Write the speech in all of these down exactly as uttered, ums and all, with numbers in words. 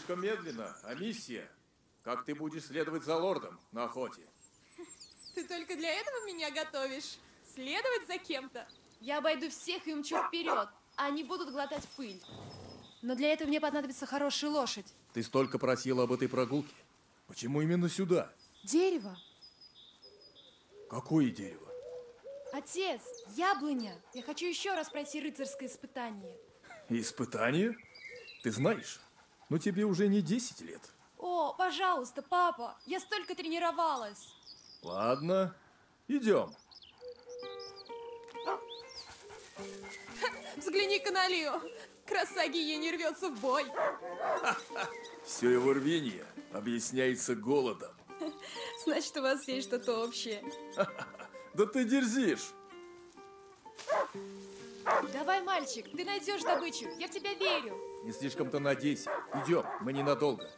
Слишком медленно, а миссия? Как ты будешь следовать за лордом на охоте? Ты только для этого меня готовишь? Следовать за кем-то? Я обойду всех и умчу вперед, а они будут глотать пыль. Но для этого мне понадобится хорошая лошадь. Ты столько просила об этой прогулке. Почему именно сюда? Дерево. Какое дерево? Отец, яблоня. Я хочу еще раз пройти рыцарское испытание. Испытание? Ты знаешь, но тебе уже не десять лет. О, пожалуйста, папа, я столько тренировалась. Ладно, идем. Взгляни-ка на Лио. Красагия не рвется в бой. Все его рвение объясняется голодом. Значит, у вас есть что-то общее. Да ты дерзишь. Давай, мальчик, ты найдешь добычу, я в тебя верю. Не слишком-то надейся. Идем, мы ненадолго.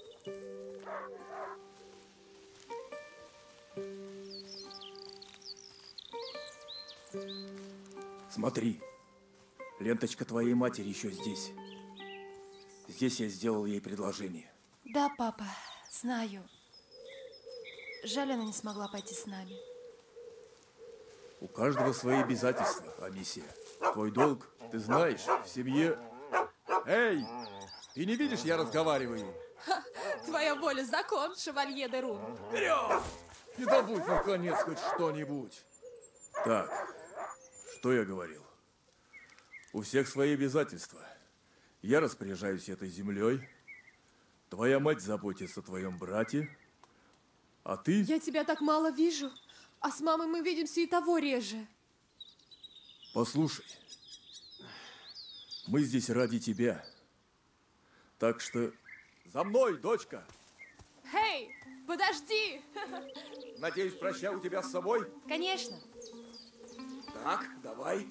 Смотри, ленточка твоей матери еще здесь. Здесь я сделал ей предложение. Да, папа, знаю. Жаль, она не смогла пойти с нами. У каждого свои обязательства, Амисия. Твой долг, ты знаешь, в семье... Эй, ты не видишь, я разговариваю? Ха, твоя воля закон, шевалье де Рун. Вперед! И добудь, наконец, хоть что-нибудь. Так, что я говорил? У всех свои обязательства. Я распоряжаюсь этой землей. Твоя мать заботится о твоем брате. А ты... Я тебя так мало вижу. А с мамой мы видимся и того реже. Послушай, мы здесь ради тебя. Так что за мной, дочка! Эй, подожди! Надеюсь, проща у тебя с собой? Конечно. Так, давай.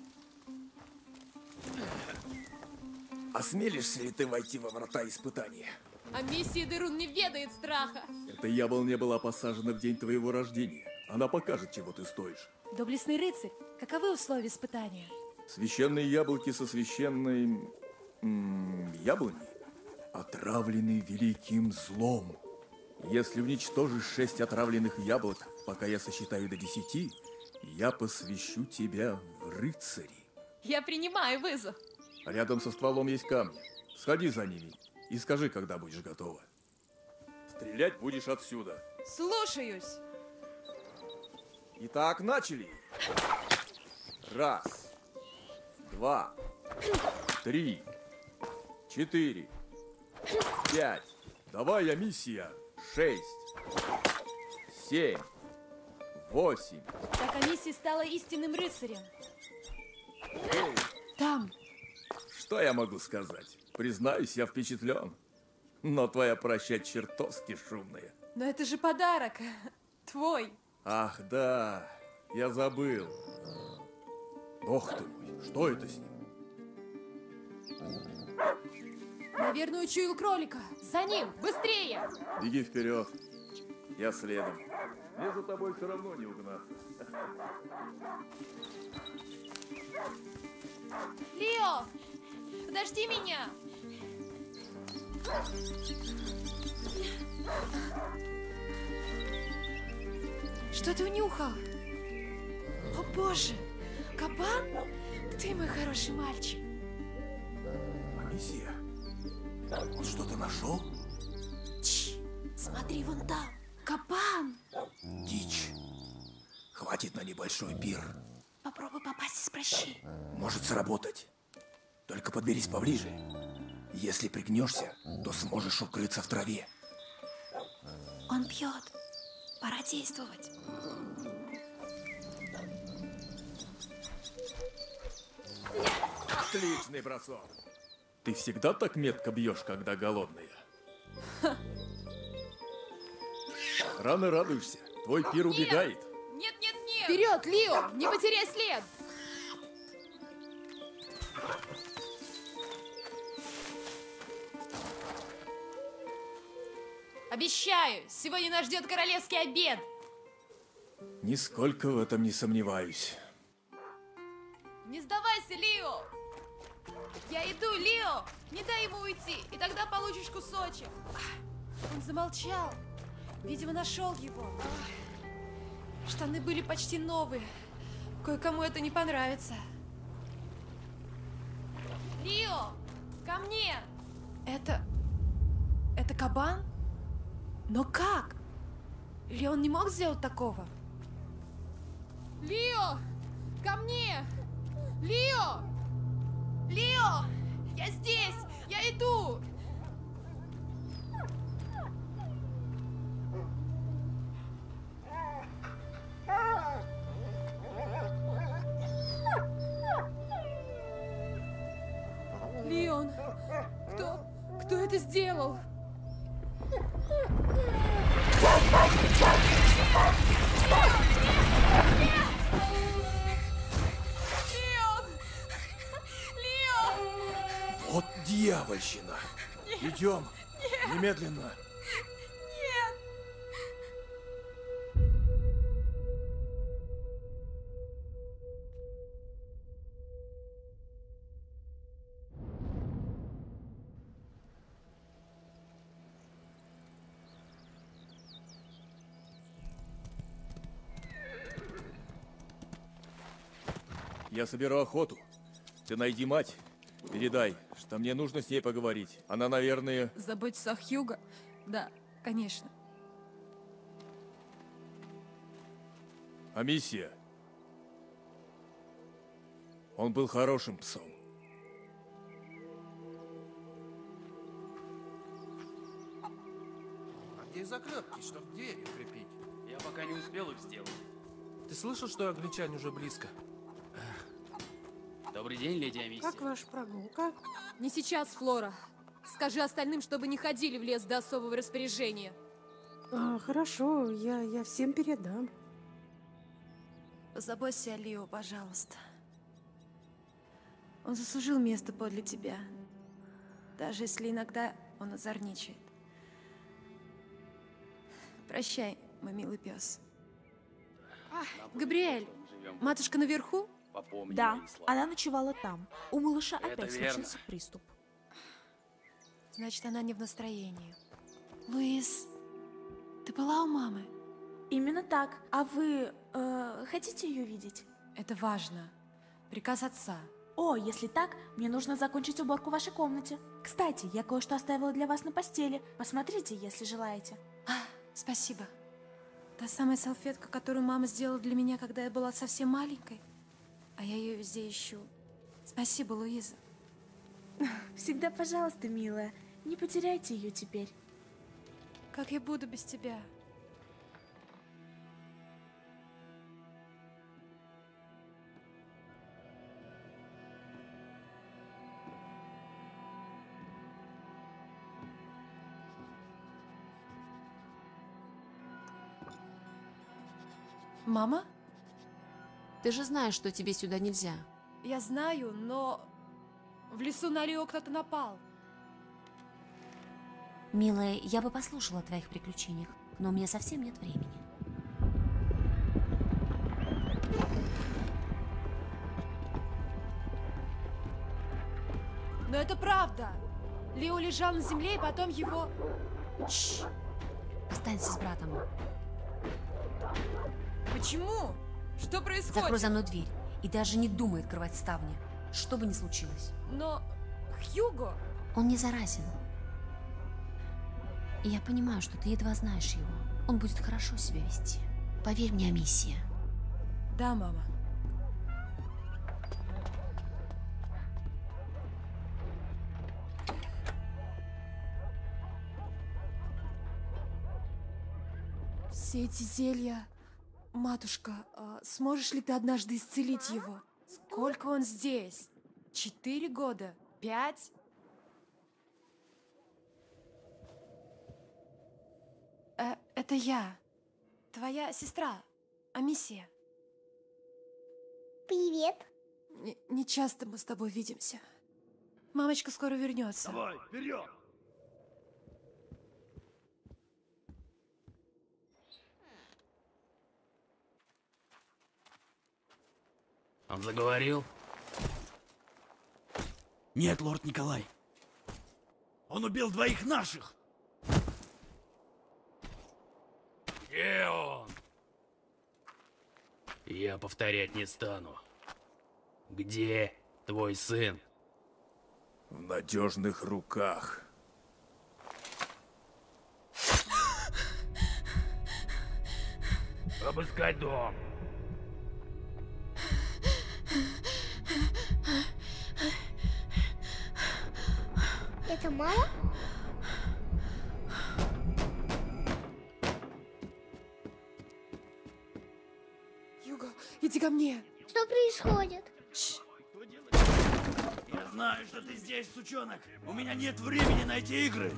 Осмелишься ли ты войти во врата испытания? А миссия де Рун не ведает страха. Эта яблоня была посажена в день твоего рождения. Она покажет, чего ты стоишь. Доблестный рыцарь, каковы условия испытания? Священные яблоки со священной... м, яблоней отравлены великим злом. Если уничтожишь шесть отравленных яблок, пока я сосчитаю до десяти, я посвящу тебя в рыцари. Я принимаю вызов. Рядом со стволом есть камни. Сходи за ними и скажи, когда будешь готова. Стрелять будешь отсюда. Слушаюсь. Итак, начали. Раз, два, три, четыре, пять. Давай, я миссия. Шесть, семь, восемь. Так Амисия стала истинным рыцарем. Эй, Там. что я могу сказать? Признаюсь, я впечатлен. Но твоя проща чертовски шумная. Но это же подарок. Твой. Ах, да, я забыл. Бог ты мой, что это с ним? Наверное, учуял кролика. За ним, быстрее! Беги вперед, я следом. Мне за тобой все равно не угнаться. Лио, подожди меня! Что ты унюхал? О боже, кабан? Ты мой хороший мальчик. Амисия, он что-то нашел? Чш, смотри вон там, кабан. Дичь. Хватит на небольшой пир. Попробуй попасть и спроси. Может сработать. Только подберись поближе. Если пригнешься, то сможешь укрыться в траве. Он пьет. Пора действовать. Отличный бросок. Ты всегда так метко бьешь, когда голодная? Рано радуешься. Твой пир убегает. Нет, нет, нет. Вперед, Лио! Не потеряй след! Обещаю, сегодня нас ждет королевский обед. Нисколько в этом не сомневаюсь. Не сдавайся, Лио! Я иду, Лео! Не дай ему уйти, и тогда получишь кусочек. Он замолчал. Видимо, нашел его. Штаны были почти новые. Кое-кому это не понравится. Лео! Ко мне! Это... Это кабан? Но как? Или он не мог сделать такого? Лео! Ко мне! Лео! Лео! Я здесь! Я иду! Леон! Кто... Кто это сделал? Вот дьявольщина! Идем! Немедленно! Я соберу охоту. Ты найди мать. Передай, что мне нужно с ней поговорить. Она, наверное... Заботиться о Хьюго? Да, конечно. Амисия. Он был хорошим псом. А где заклепки, чтобы дверь укрепить? Я пока не успел их сделать. Ты слышал, что англичане уже близко? Добрый день, леди Амисия. Как ваша прогулка? Не сейчас, Флора. Скажи остальным, чтобы не ходили в лес до особого распоряжения. А, хорошо, я, я всем передам. Позаботься о Лео, пожалуйста. Он заслужил место подле тебя. Даже если иногда он озорничает. Прощай, мой милый пес. А, Габриэль, матушка наверху? Попомни Да, мои слова. она ночевала там. У малыша Это опять верно. случился приступ. Значит, она не в настроении. Луис, ты была у мамы? Именно так. А вы э, хотите ее видеть? Это важно. Приказ отца. О, если так, мне нужно закончить уборку в вашей комнате. Кстати, я кое-что оставила для вас на постели. Посмотрите, если желаете. А, спасибо. Та самая салфетка, которую мама сделала для меня, когда я была совсем маленькой. А я ее везде ищу. Спасибо, Луиза. Всегда пожалуйста, милая. Не потеряйте ее теперь. Как я буду без тебя? Мама? Ты же знаешь, что тебе сюда нельзя. Я знаю, но в лесу на Лео кто-то напал. Милая, я бы послушала о твоих приключениях, но у меня совсем нет времени. Но это правда. Лео лежал на земле, и потом его... Шш! Останься с братом. Почему? Что происходит? Закрой за мной дверь и даже не думай открывать ставни, что бы ни случилось. Но Хьюго... Он не заразен. И я понимаю, что ты едва знаешь его. Он будет хорошо себя вести. Поверь мне, Амисия. Да, мама. Все эти зелья... Матушка, а сможешь ли ты однажды исцелить его? Сколько он здесь? Четыре года? Пять? Э, это я. Твоя сестра, Амисия. Привет. Не, не часто мы с тобой видимся. Мамочка скоро вернется. Давай, вперед! Он заговорил? Нет, лорд Николай. Он убил двоих наших. Где он? Я повторять не стану. Где твой сын? В надежных руках. Обыскать дом. Это мама? Юго, иди ко мне. Что происходит? Я знаю, что ты здесь, сучонок. У меня нет времени на эти игры.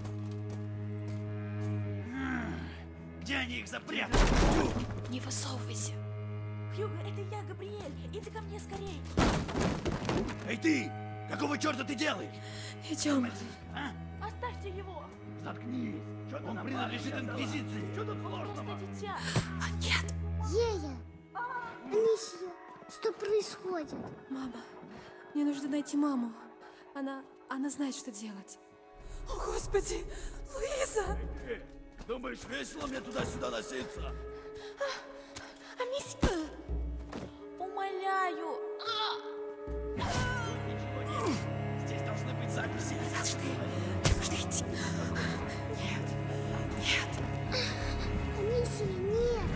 Где они их запрятали? Не высовывайся. Хьюго, это я, Габриэль. Иди ко мне скорей. Эй ты! Какого черта ты делаешь? Идем. А? Оставьте его. Заткнись! Он принадлежит Инквизиции! Что тут сложного? Просто дитя. А, нет. Ея! Анисия, что происходит? Мама, мне нужно найти маму. Она, она знает, что делать. О, Господи! Луиза! Думаешь, весело мне туда-сюда носиться? Амисия! Умоляю. Ничего нет. Здесь должны быть записи. Нужно идти. Нет, нет. Анисия, нет!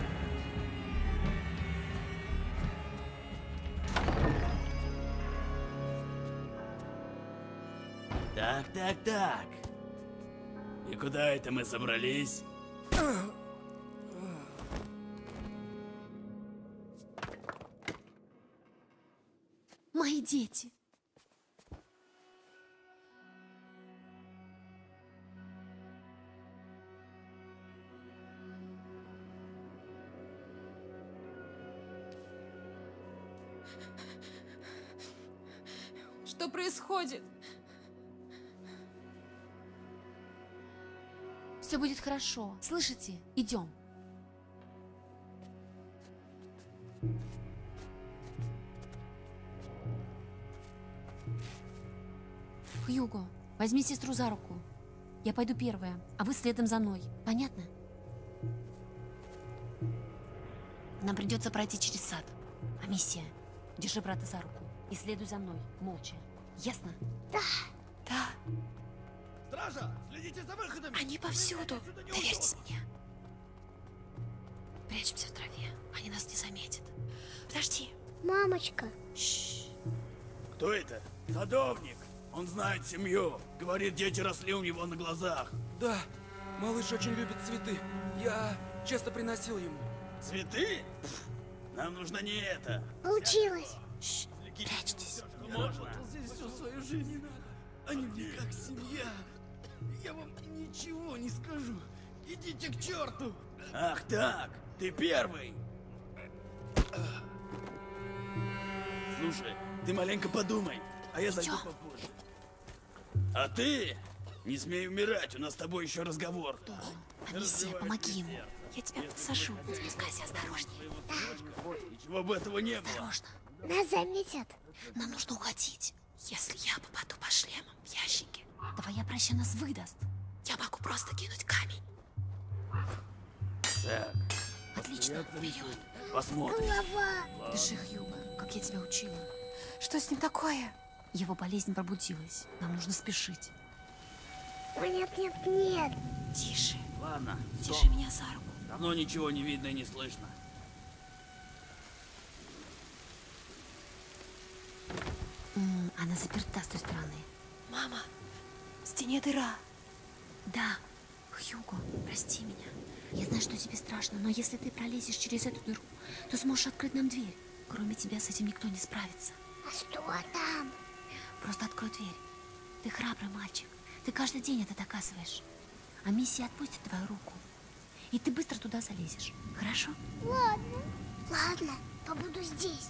Так, так, так. И куда это мы собрались? Мои дети. Что происходит? Все будет хорошо. Слышите? Идем. Хьюго, возьми сестру за руку. Я пойду первая, а вы следом за мной. Понятно? Нам придется пройти через сад. Амисия, держи брата за руку и следуй за мной, молча. Ясно? Да. Да. Стража, следите за выходами! Они повсюду. Доверьтесь мне. Прячемся в траве. Они нас не заметят. Подожди. Мамочка. Шш. Кто это? Садовник. Он знает семью. Говорит, дети росли у него на глазах. Да, малыш очень любит цветы. Я часто приносил ему. Цветы? Пф, нам нужно не это. Получилось. Шш. Прячьтесь. Можно. Здесь всю свою жизнь. Они мне как семья. Я вам ничего не скажу. Идите к черту. Ах так, ты первый. Слушай, ты маленько подумай, а я зайду Идём. попозже. А ты не смей умирать, у нас с тобой еще разговор. Амисия, помоги ему. Я тебя подсажу. Спускайся осторожнее. Ничего бы этого не было. Осторожно. Нас заметят. Нам нужно уходить. Если я попаду по шлемам в ящики, твоя праща нас выдаст. Я могу просто кинуть камень. Так, Отлично, вперед. посмотрим. Голова. Дыши, Хьюго, как я тебя учила. Что с ним такое? Его болезнь пробудилась. Нам нужно спешить. О, нет, нет, нет. Тише. Ладно, Держи меня за руку. давно ничего не видно и не слышно. М, Она заперта с той стороны. Мама, в стене дыра. Да, Хьюго, прости меня. Я знаю, что тебе страшно, но если ты пролезешь через эту дыру, то сможешь открыть нам дверь. Кроме тебя с этим никто не справится. А что там? Просто открой дверь. Ты храбрый мальчик. Ты каждый день это доказываешь. А миссия отпустит твою руку. И ты быстро туда залезешь. Хорошо? Ладно. Ладно, побуду здесь.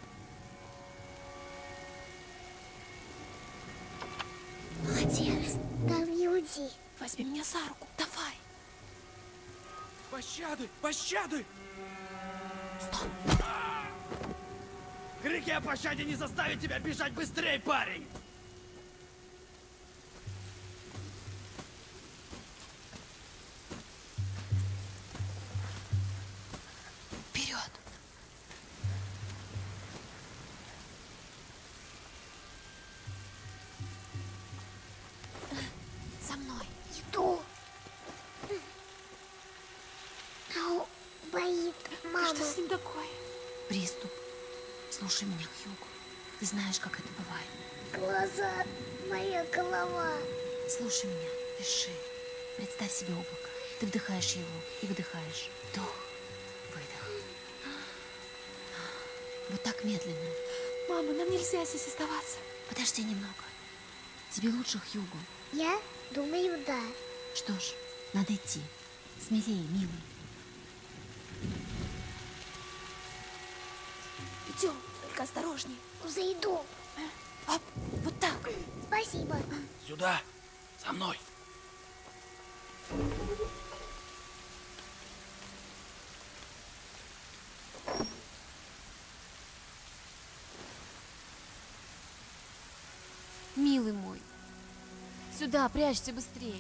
Молодец. Там Юди. Возьми меня за руку. Давай. Пощады! Пощады! Стоп. Крики о пощаде не заставят тебя бежать быстрее, парень! Приступ. Слушай меня, Хьюго. Ты знаешь, как это бывает. Глаза, моя голова. Слушай меня, дыши. Представь себе облако. Ты вдыхаешь его и выдыхаешь. Вдох, выдох. Вот так медленно. Мама, нам нельзя здесь оставаться. Подожди немного. Тебе лучше, Хьюго? Я думаю, да. Что ж, надо идти. Смелее, милый. Идем, только осторожней. Зайду. Оп, вот так. Спасибо. Сюда, за мной. Милый мой. Сюда, прячься быстрее.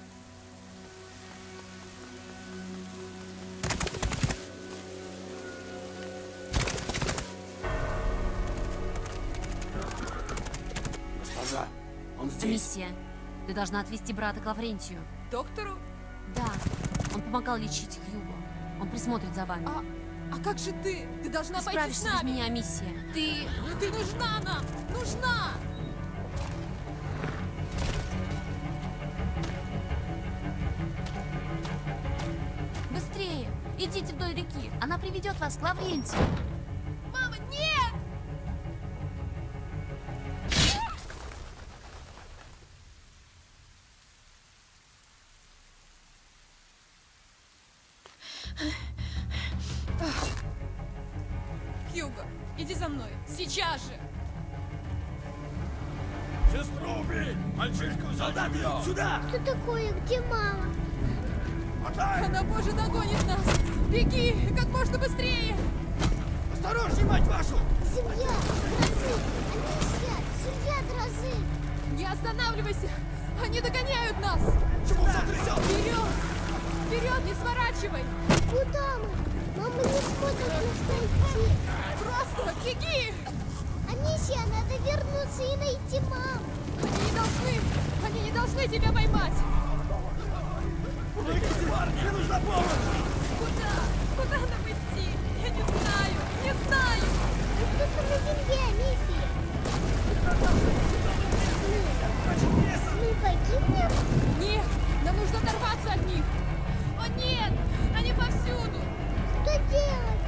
Госпожа, он здесь. Миссия. Ты должна отвезти брата к Лаврентию. Доктору? Да. Он помогал лечить Хьюго. Он присмотрит за вами. А, а как же ты? Ты должна Ты пойти с справишься нами. без меня, миссия. Ты... Ну ты нужна нам! Нужна! Быстрее! Идите вдоль реки. Она приведет вас к Лаврентию. Мама, нет! Хьюго, иди за мной. Сейчас же! Сестру убей! Мальчишку солдат ее! Сюда! Что такое? Где мама? Мотай! Она, боже, догонит нас! Беги! Как можно быстрее! Осторожней, мать вашу! Семья! Дрозы! Анисия! Семья Дрозы! Не останавливайся! Они догоняют нас! Чего затрясел? Вперед! Вперед, не сворачивай! Куда мы? Мама не сможет нас найти. Просто беги! Анисия, надо вернуться и найти маму. Они не должны! Они не должны тебя поймать! Прыгайте, парни! Мне нужна помощь! Куда? Куда нам идти? Я не знаю! Не знаю! Мы кто-то на земле, Анисия. Мы, мы погибнем? Нет! Нам нужно оторваться от них! О нет! Они повсюду! Что делать?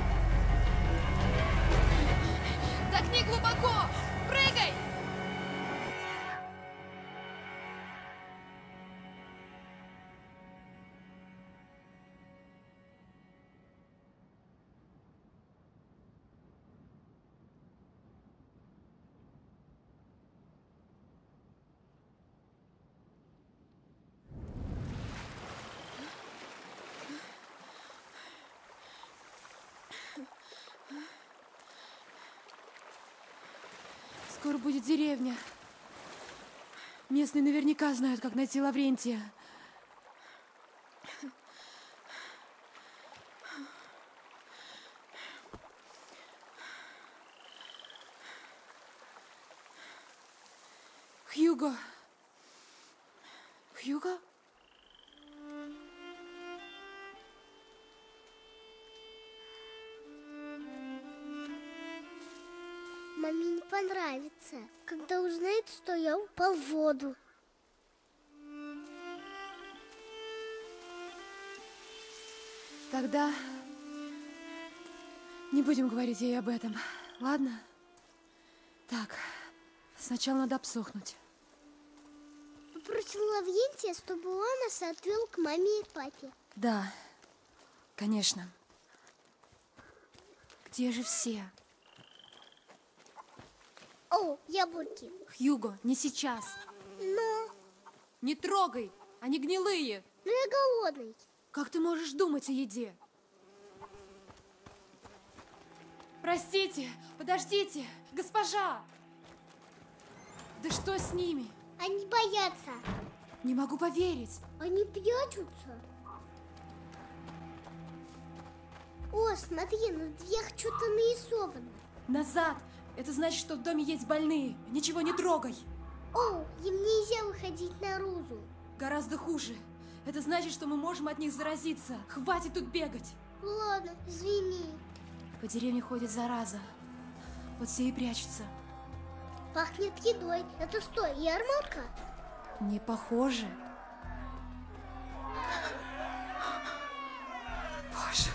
Так не глубоко! Прыгай! Скоро будет деревня. Местные наверняка знают, как найти Лаврентия. Хьюго. Хьюго? Маме не понравится, когда узнает, что я упал в воду. Тогда не будем говорить ей об этом, ладно? Так, сначала надо обсохнуть. Попросил Лаврентия, чтобы он нас отвел к маме и папе. Да, конечно. Где же все? О, яблоки. Хьюго, не сейчас. Но, Не трогай, они гнилые. но я голодный. Как ты можешь думать о еде? Простите, подождите, госпожа! Да что с ними? Они боятся. Не могу поверить. Они прячутся. О, смотри, на дверях что-то нарисовано. Назад! Это значит, что в доме есть больные. Ничего не трогай. О, им нельзя выходить наружу. Гораздо хуже. Это значит, что мы можем от них заразиться. Хватит тут бегать. Ладно, извини. По деревне ходит зараза. Вот все и прячутся. Пахнет едой. Это что, ярмарка? Не похоже. Боже.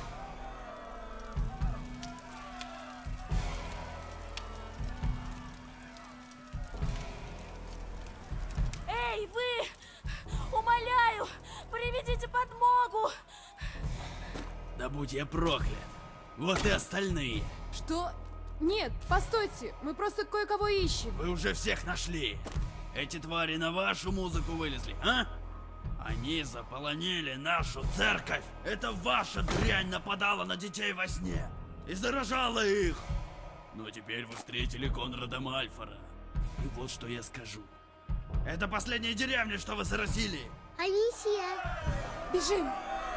Эй, вы! Умоляю, приведите подмогу! Да будь я проклят. Вот и остальные. Что? Нет, постойте, мы просто кое-кого ищем. Вы уже всех нашли. Эти твари на вашу музыку вылезли, а? Они заполонили нашу церковь. Это ваша дрянь нападала на детей во сне и заражала их. Но теперь вы встретили Конрада Мальфора. И вот что я скажу. Это последняя деревня, что вы заразили. Анисия! Бежим!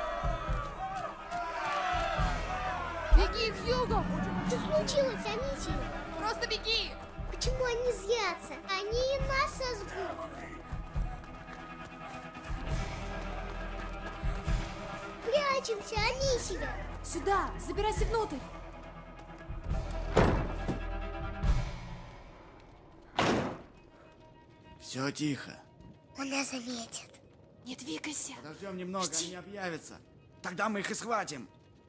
Беги, Хьюго! Что случилось, Анисия? Просто беги! Почему они злятся? Они и нас сожгут. Прячемся, Анисия! Сюда! Забирайся внутрь! Все тихо. Он нас заметит. Не двигайся! Подождем немного, Жди. они объявятся. Тогда мы их и схватим.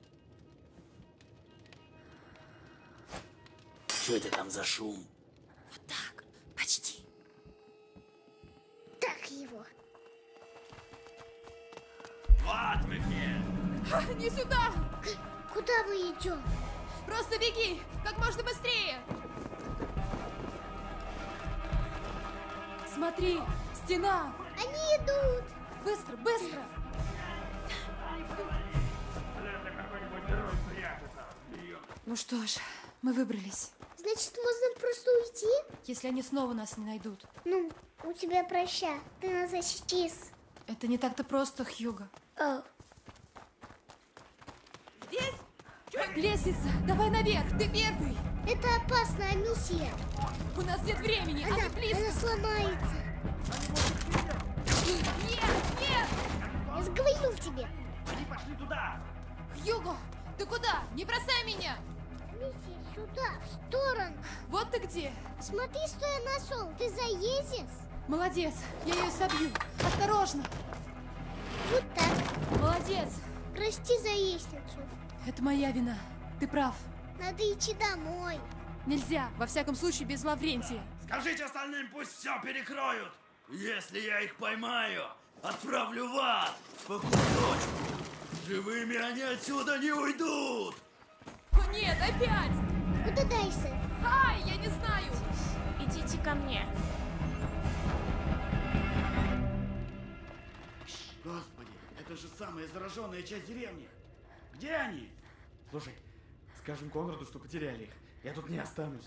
Что это там за шум? Вот так! Почти! Так его. Вот вы где! А, не сюда! Куда мы идем? Просто беги! Как можно быстрее! Смотри! Стена! Они идут! Быстро, быстро! Ну что ж, мы выбрались. Значит, можно просто уйти? Если они снова нас не найдут. Ну, у тебя проща. Ты нас защитишь. Это не так-то просто, Хьюго. О. Здесь? Лестница! Давай наверх! Ты первый! Это опасная миссия. У нас нет времени! Она, Они близко! она сломается. Нет! Нет! Я сговорил тебе. Они пошли туда! Хьюго! Ты куда? Не бросай меня! Миссия, сюда, в сторону. Вот ты где! Смотри, что я нашел. Ты заедешь? Молодец! Я ее собью! Осторожно! Вот так. Молодец! Прости за яичницу. Это моя вина. Ты прав. Надо идти домой. Нельзя, во всяком случае, без Лаврентия. Скажите остальным, пусть все перекроют! Если я их поймаю, отправлю в ад по кусочку! Живыми они отсюда не уйдут! О нет, опять! Куда дальше? Ай, я не знаю! Идите ко мне. Господи, это же самая зараженная часть деревни. Где они? Слушай, скажем Конраду, что потеряли их. Я тут не останусь.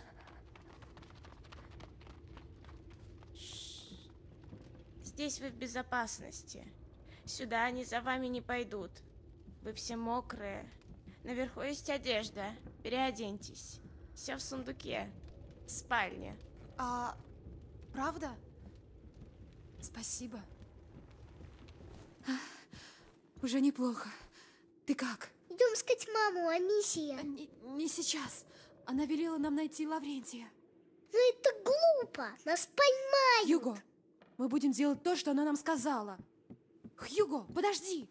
Здесь вы в безопасности. Сюда они за вами не пойдут. Вы все мокрые. Наверху есть одежда. Переоденьтесь. Все в сундуке. В спальне. А, правда? Спасибо. А, уже неплохо. Ты как? Идем искать маму, Анисия. Не, не сейчас. Она велела нам найти Лаврентия. Ну это глупо. Нас поймают. Хьюго, мы будем делать то, что она нам сказала. Хьюго, подожди.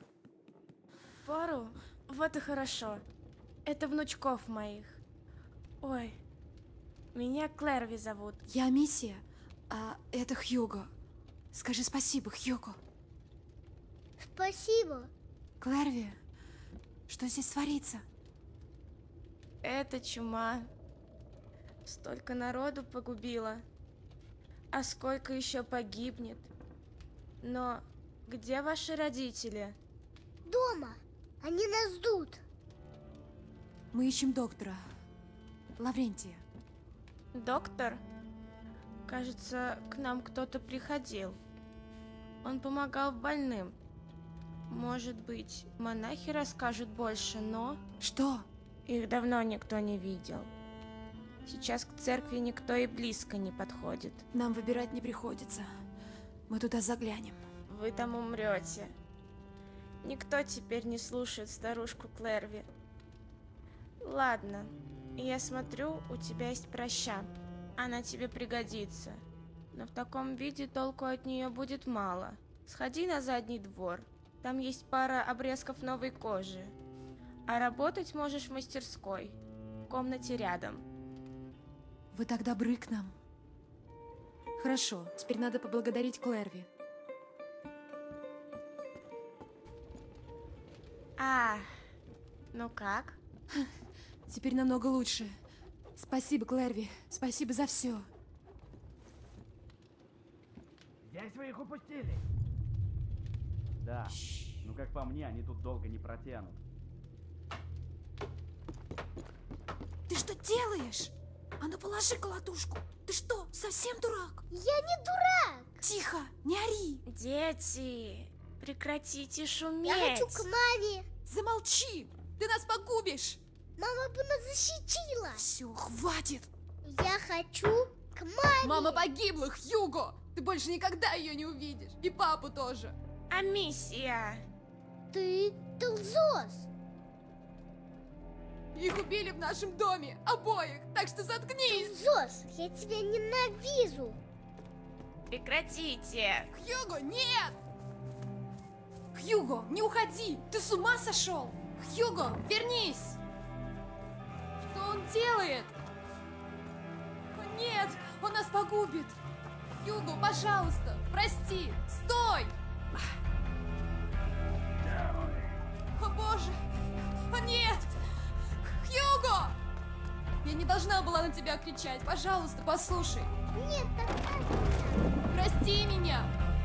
Пору? Вот и хорошо. Это внучков моих. Ой, меня Клэрви зовут. Я Миссия, а это Хьюго. Скажи спасибо, Хьюго. Спасибо. Клэрви, что здесь творится? Это чума. Столько народу погубила. А сколько еще погибнет? Но где ваши родители? Дома. Они нас ждут. Мы ищем доктора. Лаврентия. Доктор? Кажется, к нам кто-то приходил. Он помогал больным. Может быть, монахи расскажут больше, но... Что? Их давно никто не видел. Сейчас к церкви никто и близко не подходит. Нам выбирать не приходится. Мы туда заглянем. Вы там умрете. Никто теперь не слушает старушку Клэрви. Ладно, я смотрю, у тебя есть проща. Она тебе пригодится. Но в таком виде толку от нее будет мало. Сходи на задний двор. Там есть пара обрезков новой кожи. А работать можешь в мастерской. В комнате рядом. Вы так добры к нам. Хорошо, теперь надо поблагодарить Клэрви. А, ну как? Теперь намного лучше. Спасибо, Клэрви. Спасибо за все. Здесь вы их упустили. Да, ну как по мне, они тут долго не протянут. Ты что делаешь? А ну положи колотушку. Ты что, совсем дурак? Я не дурак. Тихо, не ори. Дети, прекратите шуметь. Я хочу к маме. Замолчи. Ты нас погубишь. Мама бы нас защитила. Все, хватит. Я хочу к маме. Мама погибла, Хьюго. Ты больше никогда ее не увидишь. И папу тоже. Амисия. Ты Телзос. Их убили в нашем доме, обоих, так что заткнись! Зос, я тебя ненавижу! Прекратите! Хьюго, нет! Хьюго, не уходи! Ты с ума сошел? Хьюго, вернись! Что он делает? О, нет, он нас погубит! Хьюго, пожалуйста, прости! Стой! О боже! О нет! Хьюго! Я не должна была на тебя кричать. Пожалуйста, послушай. Нет, так... Прости меня.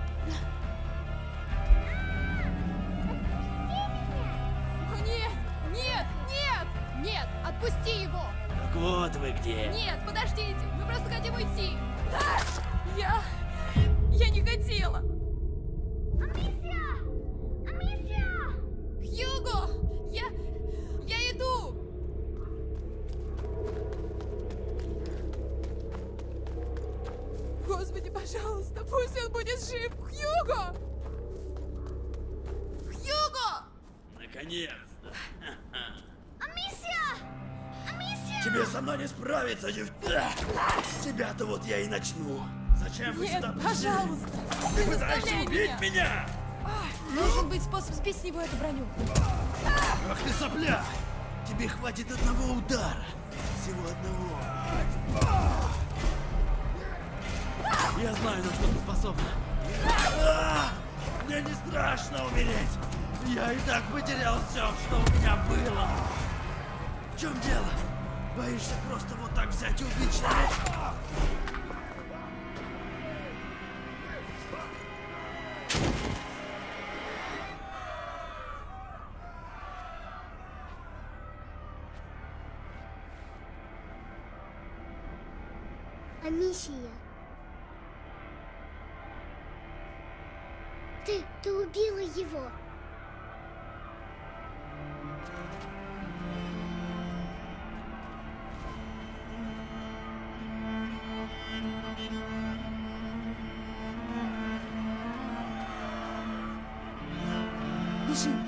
О, нет, нет, нет, нет, отпусти его. Так вот вы где. Нет, подождите, мы просто хотим уйти. А! Я... Я не хотела. Амисия! Амисия! Хьюго! Я... Я иду! Господи, пожалуйста, пусть он будет жив! Хьюго! Хьюго! Наконец-то! Амисия! Амисия! Тебе со мной не справиться, дев... Тебя-то вот я и начну. Зачем вы Нет, сюда пришли? пожалуйста! Ты Не пытаешься заставляй убить меня! меня? А, должен быть способ сбить с него эту броню. Ах ты сопля! Тебе хватит одного удара. Всего одного. Я знаю, на что ты способна. А! Мне не страшно умереть. Я и так потерял все, что у меня было. В чем дело? Боишься просто вот так взять и убить человека? Амисия. Ты, ты убила его. Бежим.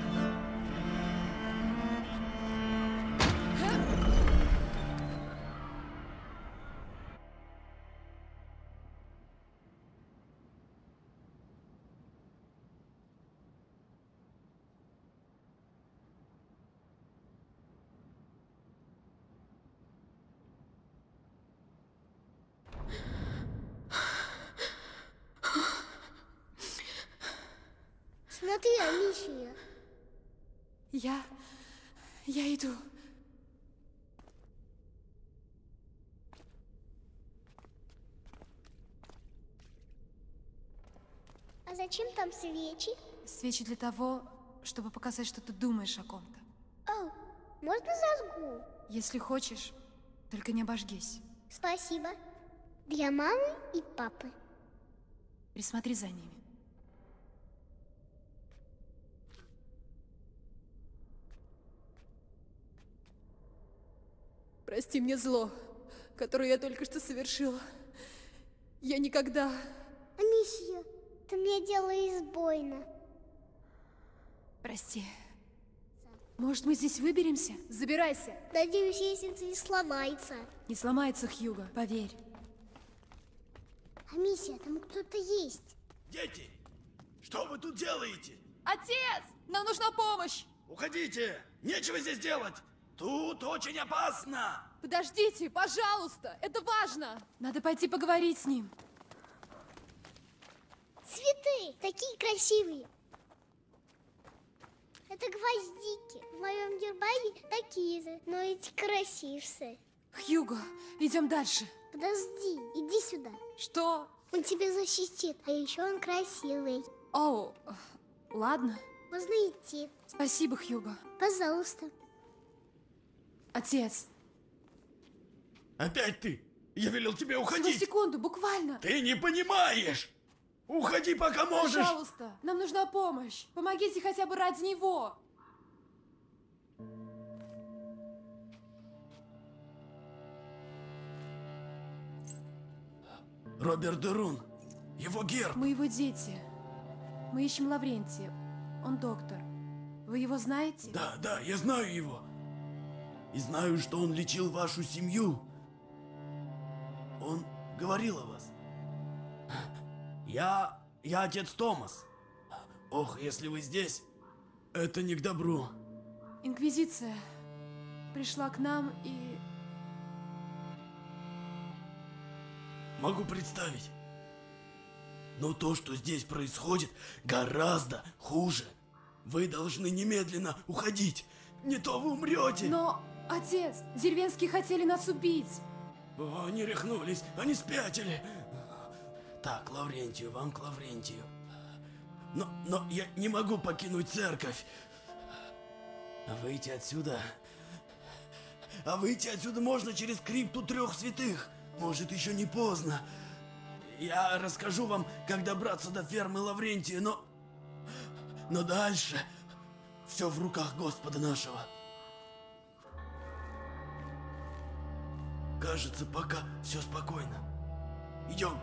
Смотри, Амисия. Я... Я иду. А зачем там свечи? Свечи для того, чтобы показать, что ты думаешь о ком-то. О, можно зажгу? Если хочешь, только не обожгись. Спасибо. Для мамы и папы. Присмотри за ними. Прости мне зло, которое я только что совершила. Я никогда... Амисия, ты мне делаешь больно. Прости. Может, мы здесь выберемся? Забирайся. Надеюсь, лестница не сломается. Не сломается, Хьюго, поверь. Амисия, там кто-то есть. Дети, что вы тут делаете? Отец, нам нужна помощь. Уходите, нечего здесь делать. Тут очень опасно. Подождите, пожалуйста, это важно. Надо пойти поговорить с ним. Цветы, такие красивые. Это гвоздики. В моем гербаре такие же, но эти красивые. Хьюго, идем дальше. Подожди, иди сюда. Что? Он тебя защитит, а еще он красивый. Оу, ладно. Можно идти. Спасибо, Хьюго. Пожалуйста. Отец. Опять ты? Я велел тебе уходить. Всего секунду, буквально. Ты не понимаешь. Уходи, пока можешь. Пожалуйста, нам нужна помощь. Помогите хотя бы ради него. Роберт Дерун. Его герб. Мы его дети. Мы ищем Лаврентия. Он доктор. Вы его знаете? Да, да, я знаю его. И знаю, что он лечил вашу семью. Он говорил о вас. Я... я отец Томас. Ох, если вы здесь, это не к добру. Инквизиция пришла к нам и... Могу представить. Но то, что здесь происходит, гораздо хуже. Вы должны немедленно уходить. Не то вы умрете. Но, отец, деревенские хотели нас убить. О, они рехнулись, они спятили. Так, Лаврентию, вам к Лаврентию. Но, но я не могу покинуть церковь. А выйти отсюда... А выйти отсюда можно через крипту трех святых. Может, еще не поздно. Я расскажу вам, как добраться до фермы Лаврентия, но... Но дальше... Все в руках Господа нашего. Кажется, пока все спокойно. Идем.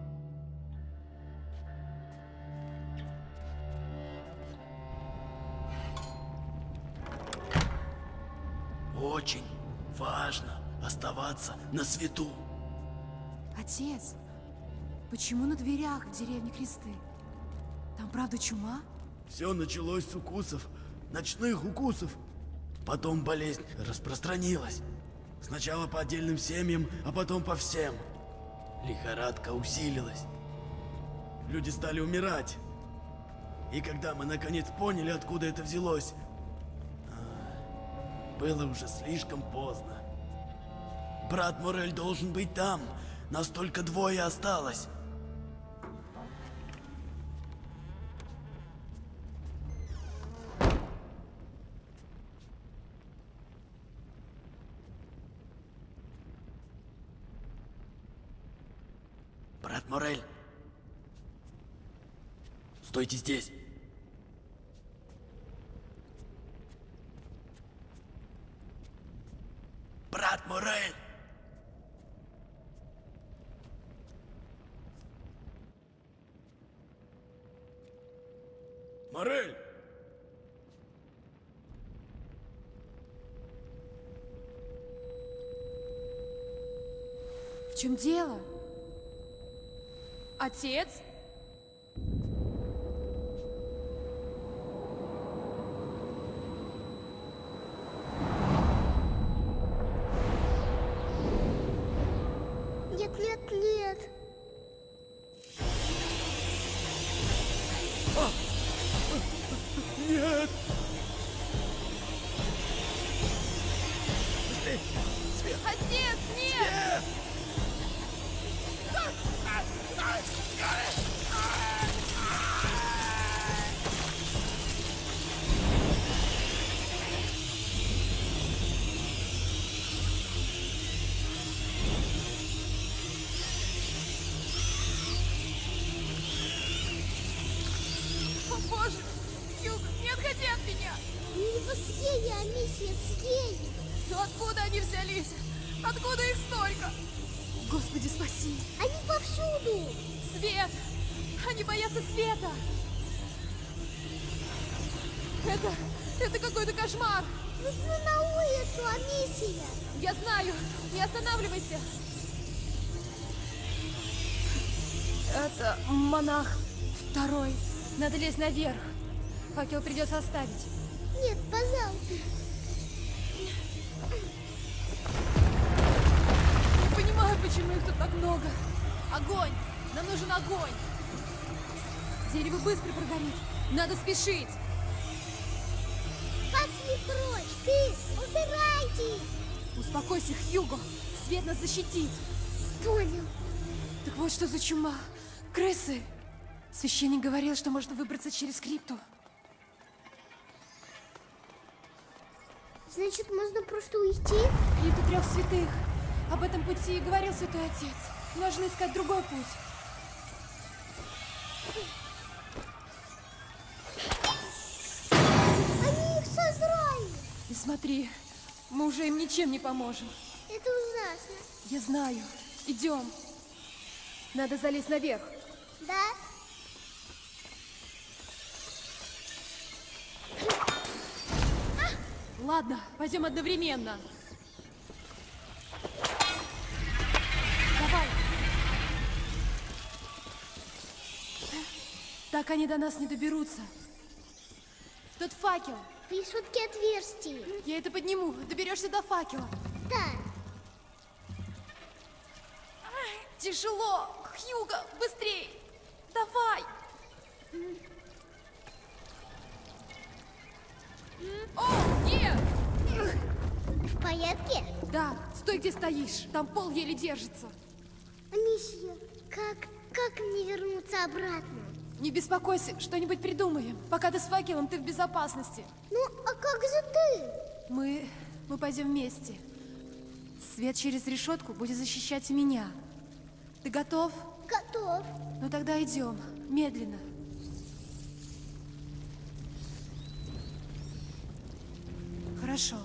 Очень важно оставаться на свету. Отец, почему на дверях в деревне кресты? Там правда чума? Все началось с укусов, ночных укусов. Потом болезнь распространилась. Сначала по отдельным семьям, а потом по всем. Лихорадка усилилась. Люди стали умирать. И когда мы наконец поняли, откуда это взялось, было уже слишком поздно. Брат Морель должен быть там. Нас только двое осталось. Брат Морель. Стойте здесь. Брат Морель. Морель. В чем дело? Отец? Нет, нет, нет. А! Нет! Быстрее! Свет! Отец, нет! Свет! О боже! Хьюго, не отходи от меня! Они его съели, Амисия, съели. Но откуда они взялись? Откуда их столько? Господи, спаси! Они повсюду. Свет! Они боятся света! Это... Это какой-то кошмар! Нужно на улицу, Амисия! Я знаю! Не останавливайся! Это монах второй. Надо лезть наверх. Факел придется оставить. Нет, пожалуйста. Не понимаю, почему их тут так много. Огонь! Нам нужен огонь! Дерево быстро прогорит. Надо спешить. Пошли прочь! Ты! Убирайтесь! Успокойся, Хьюго. Свет нас защитит. Понял. Так вот что за чума. Крысы. Священник говорил, что можно выбраться через крипту. Значит, можно просто уйти? Крипта трех святых. Об этом пути и говорил Святой Отец. Нужно искать другой путь. Они их сожрали! И смотри, мы уже им ничем не поможем. Это ужасно. Я знаю. Идем. Надо залезть наверх. Да? Ладно, пойдем одновременно. Давай. Так они до нас не доберутся. Тут факел. При сутке отверстий. Я это подниму. Доберешься до факела. Да. Тяжело. Хьюго, быстрей. Давай. О, нет! В порядке? Да, стой, где стоишь. Там пол еле держится. Амисия, как, как мне вернуться обратно? Не беспокойся, что-нибудь придумаем. Пока ты с факелом, ты в безопасности. Ну, а как же ты? Мы... мы пойдем вместе. Свет через решетку будет защищать и меня. Ты готов? Готов. Ну тогда идем. Медленно. Хорошо.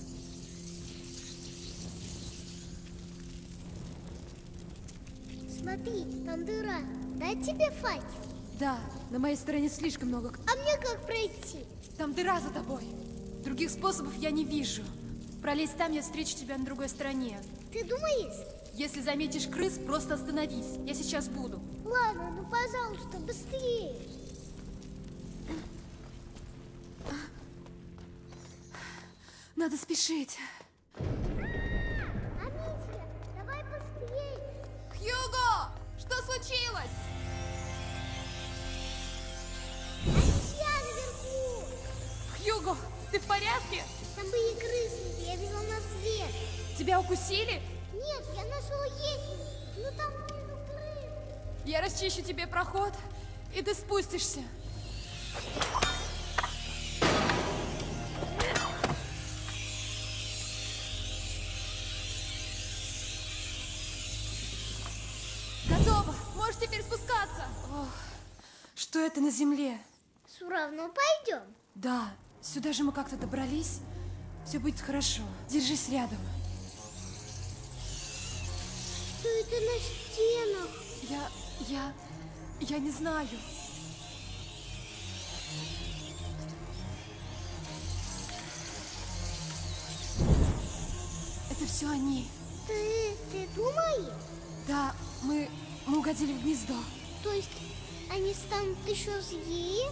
Смотри, там дыра. Дай тебе факел. Да, на моей стороне слишком много. А мне как пройти? Там дыра за тобой. Других способов я не вижу. Пролезь там, я встречу тебя на другой стороне. Ты думаешь? Если заметишь крыс, просто остановись. Я сейчас буду. Ладно, ну пожалуйста, быстрее. Надо спешить. Амисия, давай быстрее. Хьюго! Что случилось? Амисия наверху. Хьюго, ты в порядке? Там были крысы, я вела на свет. Тебя укусили? Нет, я нашел есть. Ну там внизу крыс. Я расчищу тебе проход, и ты спустишься. Готово! Можешь теперь спускаться. Ох, что это на земле? Все равно пойдем. Да, сюда же мы как-то добрались. Все будет хорошо. Держись рядом. Что это на стенах? Я... я... я не знаю. Это все они. Ты... ты думаешь? Да, мы... мы угодили в гнездо. То есть они станут еще злее?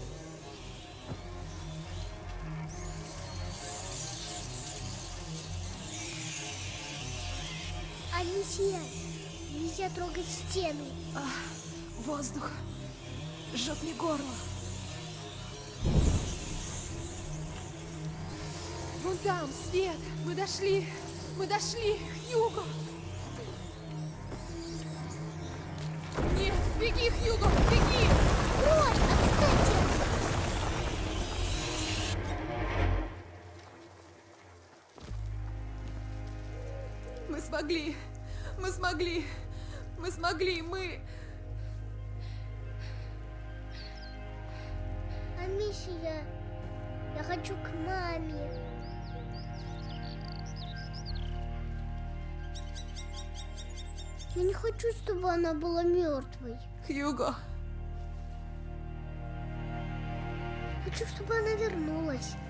Амисия, нельзя трогать стену. Ах, воздух жжет мне горло. Вон там свет. Мы дошли. Мы дошли. Хьюго. Нет, беги, Хьюго, беги. Прочь, отстаньте. Мы смогли. Мы смогли. Мы смогли. Мы... Амисия, я хочу к маме. Я не хочу, чтобы она была мертвой. Хьюго. Хочу, чтобы она вернулась.